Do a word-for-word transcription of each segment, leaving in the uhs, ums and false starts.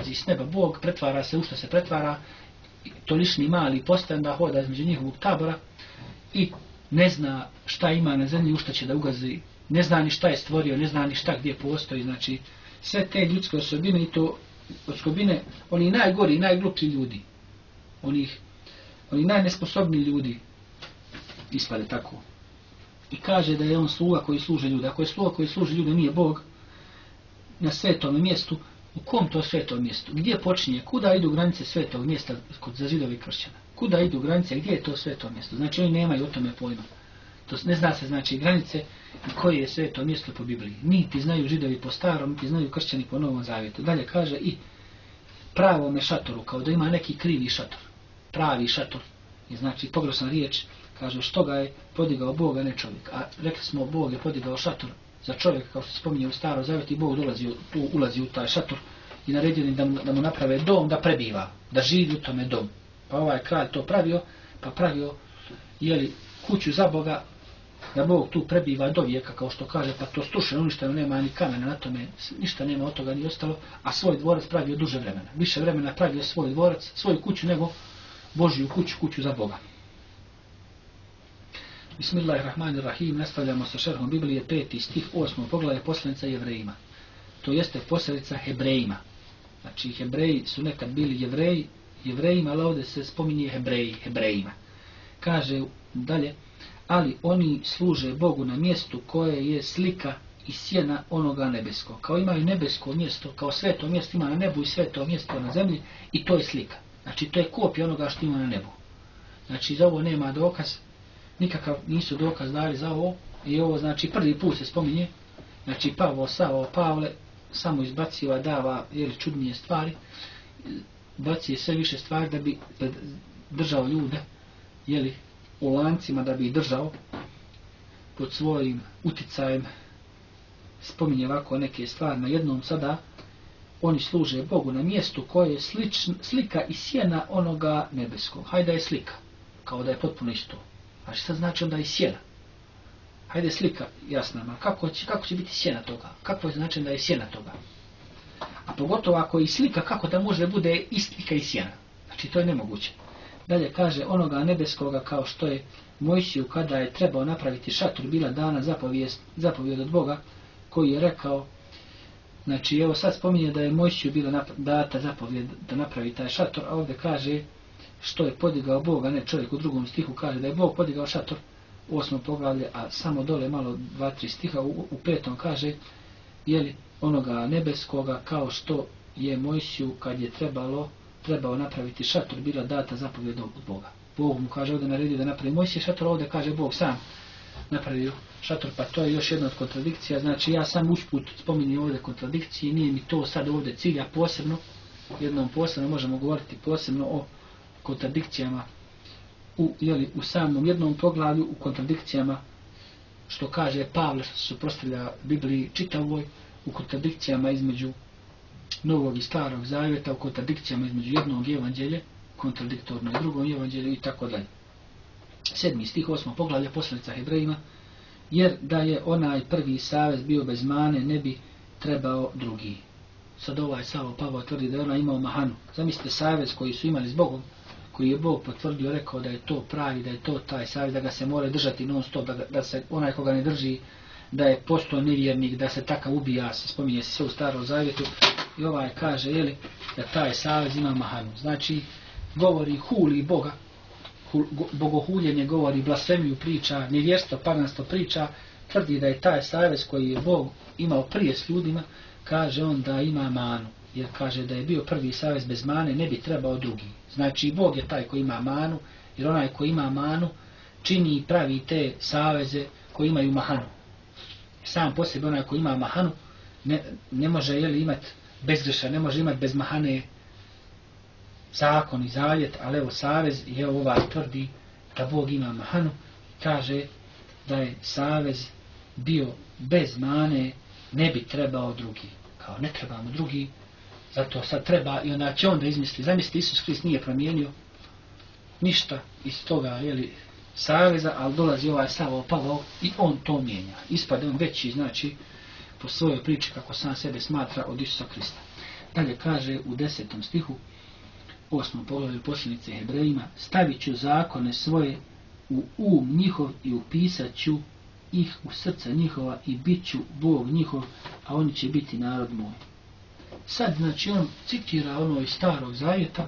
dolazi s neba Bog, pretvara se u što se pretvara, to lišni mali postaje, da hoda između njihovog tabora i ne zna šta ima na zemlji, u šta će da ugazi, ne zna ni šta je stvorio, ne zna ni šta gdje postoji, znači sve te ljudske osobine i to osobine, oni najgori, najgluplji ljudi, onih, oni najnesposobniji ljudi ispade tako. I kaže da je on sluga koji služe ljude. Ako je sluga koji služe ljude, nije Bog, na svetom mjestu, u kom to svetom mjestu? Gdje počinje? Kuda idu granice svetog mjesta kod za Židove i kršćana? Kuda idu granice? Gdje je to sveto mjesto? Znači oni nemaju o tome pojma. To ne zna se znači granice i koje je sveto mjesto po Bibliji. Niti znaju Židovi po starom, niti znaju kršćani po Novom Zavjetu. Dalje kaže i pravome šatoru, kao da ima neki krivi šator. Pravi šator je znači pogrešna riječ, kaže što ga je podigao Bog, a ne čovjek. A rekli smo Bog je podigao šator za čovjeka, kao što se spominje u Starom Zavjetu, i Bog dolazi, tu ulazi u taj šator i naredio da mu, da mu naprave dom da prebiva, da živi u tome dom. Pa ovaj kralj to pravio, pa pravio jeli, kuću za Boga, da Bog tu prebiva do vijeka, kao što kaže, pa to strušeno, uništeno, nema ni kamena na tome, ništa nema od toga ni ostalo, a svoj dvorac pravio duže vremena. Više vremena pravio svoj dvorac, svoju kuću nego Božju kuću, kuću za Boga. Bismillahirrahmanirrahim, nastavljamo sa šerhom Biblije, peti stih, osmo poglavlje, poslanica Jevrejima. To jeste poslanica Hebrejima. Znači, Hebreji su nekad bili Jevreji, Jevrejima, ali ovdje se spominje Hebreji, Hebrejima. Kaže dalje, ali oni služe Bogu na mjestu koje je slika i sjena onoga nebeskog. Kao imaju nebesko mjesto, kao sveto mjesto ima na nebu i sveto mjesto na zemlji, i to je slika. Znači, to je kopija onoga što ima na nebu. Znači, za ovo nema dokaz, nikakav nisu dokaz dali za ovo, i ovo znači prvi put se spominje, znači Pavao, Savo, Pavle samo izbaciva, dava jeli, čudnije stvari, baci sve više stvari da bi držao ljude jeli, u lancima, da bi ih držao pod svojim uticajem, spominje ovako neke stvari na jednom sada, oni služe Bogu na mjestu koje je slič, slika i sjena onoga nebeskog. Hajde da je slika, kao da je potpuno isto. A šta znači onda i sjena? Hajde slika, jasna, ma kako će, kako će biti sjena toga? Kako je znači da je sjena toga? A pogotovo ako je i slika, kako da može bude i slika i sjena? Znači to je nemoguće. Dalje kaže onoga nebeskoga, kao što je Mojsiju kada je trebao napraviti šator, bila dana zapovijest, zapovijed od Boga, koji je rekao, znači evo sad spominje da je Mojsiju bila data zapovijed da napravi taj šator, a ovdje kaže što je podigao Bog, a ne čovjek. U drugom stihu kaže da je Bog podigao šator, osmo poglavlje, a samo dole malo dva, tri stiha, u, u petom kaže, jeli, onoga nebeskoga, kao što je Mojsiju kad je trebalo, trebao napraviti šator, bila data zapovjed od Boga. Bog mu kaže ovdje naredio da napravi Mojsije šator, ovdje kaže Bog sam napravio šator, pa to je još jedna od kontradikcija. Znači ja sam usput spominjem ovdje kontradikcije, nije mi to sad ovdje cilja posebno, jednom posebno možemo govoriti posebno o kontradikcijama u, jeli, u samom jednom poglavlju, u kontradikcijama što kaže Pavle, što se suprotstavlja Bibliji čitavoj, u kontradikcijama između Novog i Starog Zavjeta, u kontradikcijama između jednog evanđelja, kontradiktorno i drugom evanđelju i tako dalje. Sedmi stih, osmo poglavlje, poslanica Hebrejima, jer da je onaj prvi savez bio bez mane, ne bi trebao drugi. Sad ovaj Savo Pavao tvrdi da je ona imao mahanu. Zamislite savez koji su imali s Bogom, koji je Bog potvrdio, rekao da je to pravi, da je to taj savez, da ga se mora držati non stop, da, da se onaj koga ne drži, da je postao nevjernik, da se takav ubija, se spominje se sve u Starom Zavjetu, i ovaj kaže, jeli, da taj savez ima mahanu. Znači, govori, huli Boga, hul, go, bogohuljenje govori, blasfemiju priča, nevjerstvo, paganstvo priča, tvrdi da je taj savez koji je Bog imao prije s ljudima, kaže on da ima manu. Jer kaže da je bio prvi savez bez mane, ne bi trebao drugi. Znači Bog je taj koji ima manu, jer onaj koji ima manu čini i pravi te saveze koji imaju mahanu. Sam po sebi onaj koji ima mahanu ne, ne može jeli, imati bezgrešan, ne može imati bez mahane zakon i zavjet, ali evo savez je ovaj tvrdi da Bog ima mahanu, kaže da je savez bio bez mane, ne bi trebao drugi. Kao ne trebamo drugi, zato sad treba, i onda će onda izmisli, zamisli Isus Krist nije promijenio ništa iz toga, jeli, saveza, ali dolazi ovaj Savo Pavao i on to mijenja. Ispade on veći, znači, po svojoj priči kako sam sebe smatra od Isusa Krista. Dalje kaže u desetom stihu, osmom poglavlju poslanice Hebrejima, stavit ću zakone svoje u um njihov i upisat ću ih u srca njihova i bit ću Bog njihov, a oni će biti narod moj. Sad, znači, on citira ono iz Starog Zavjeta,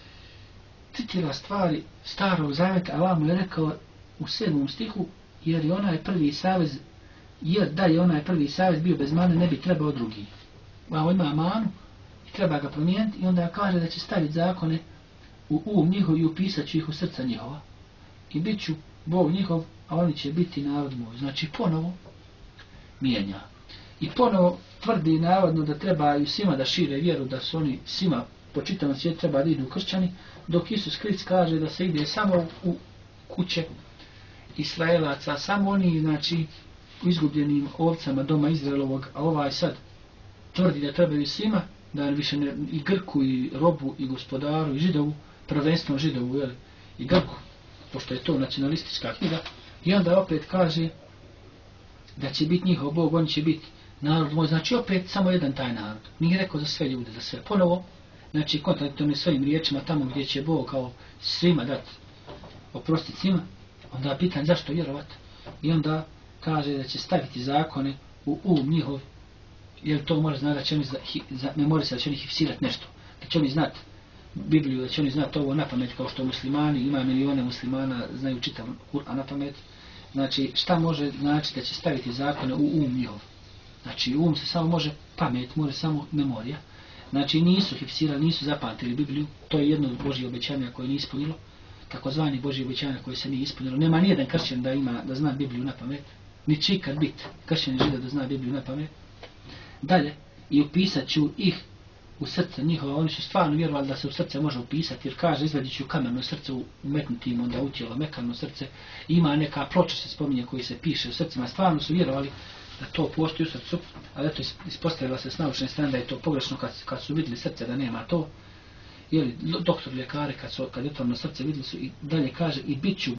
citira stvari Starog Zavjeta, a vam je rekao u sedmom stihu, jer je onaj prvi savez, jer da je onaj prvi savez bio bez mane, ne bi trebao drugi. A on ima manu i treba ga promijeniti i onda kaže da će staviti zakone u um njihov i upisat ću ih u srca njihova. I bit ću Bog njihov, a oni će biti narod moj. Znači ponovo mijenja. I ponovo tvrdi navodno da trebaju svima da šire vjeru, da su oni svima po čitavom svijetu treba da idu kršćani, dok Isus Krist kaže da se ide samo u kuće Israelaca, samo oni, znači, u izgubljenim ovcama doma Izraelovog, a ovaj sad tvrdi da trebaju svima, da više ne, i Grku, i robu, i gospodaru, i Židovu, prvenstveno Židovu, jel, i Grku, pošto je to nacionalistička knjiga, i onda opet kaže da će biti njihov Bog, on će biti narod moj, znači opet samo jedan taj narod. Nije rekao za sve ljude, za sve. Ponovo, znači kontradiktorno svojim riječima tamo gdje će Bog kao svima dati oprostiti svima, onda pitan zašto vjerovati. I onda kaže da će staviti zakone u um njihov, jer to može znati da će oni za, za memorisa, da će oni hifsirati nešto, da će oni znati Bibliju, da će oni znati ovo na pamet, kao što muslimani, ima milione muslimana, znaju čitav Kur'an na pamet. Znači, šta može znači da će staviti zakone u um njihov? Znači, um se samo može pamet, može samo memorija. Znači, nisu hifsirali, nisu zapamtili Bibliju, to je jedno od Božje obećanja koje nije ispunilo, takozvani Božje obećanja koje se nije ispunilo. Nema nijedan kršćan da ima, da zna Bibliju na pamet, ni će ikad biti kršćan žida da zna Bibliju na pamet. Dalje, i upisat ću ih u srce njihova, oni su stvarno vjerovali da se u srce može upisati, jer kaže izvadit ću kameno srce, umetnuti im onda u tijelo mekano srce, ima neka ploča se spominje koji se piše u srcima, stvarno su vjerovali da to postoji u srcu, ali eto ispostavila se s naučne strane da je to pogrešno kad, kad su vidjeli srce da nema to, jeli doktor ljekari kad su kad je to na srce vidjeli su i dalje kaže i bit ću